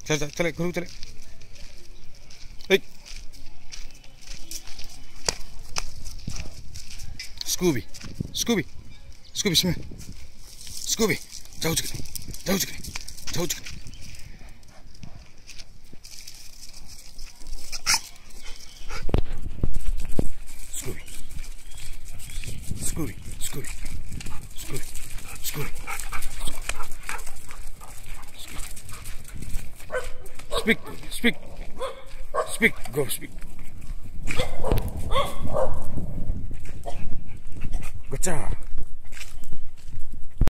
Calik, guru calik. Hey. Scooby, sini. Scooby, jauh sekali. Scooby. Speak, go speak. Gotcha.